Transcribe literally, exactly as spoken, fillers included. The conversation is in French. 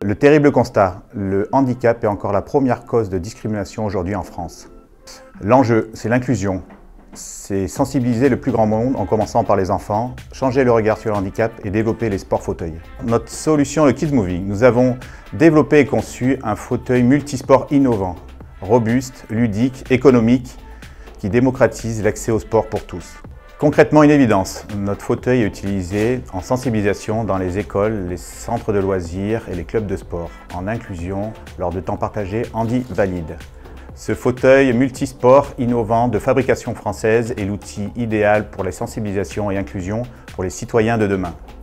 Le terrible constat, le handicap est encore la première cause de discrimination aujourd'hui en France. L'enjeu, c'est l'inclusion. C'est sensibiliser le plus grand monde en commençant par les enfants, changer le regard sur le handicap et développer les sports fauteuils. Notre solution, le Kids Moving, nous avons développé et conçu un fauteuil multisport innovant, robuste, ludique, économique, qui démocratise l'accès au sport pour tous. Concrètement, une évidence, notre fauteuil est utilisé en sensibilisation dans les écoles, les centres de loisirs et les clubs de sport, en inclusion lors de temps partagés handi valide. Ce fauteuil multisport innovant de fabrication française est l'outil idéal pour les sensibilisations et inclusion pour les citoyens de demain.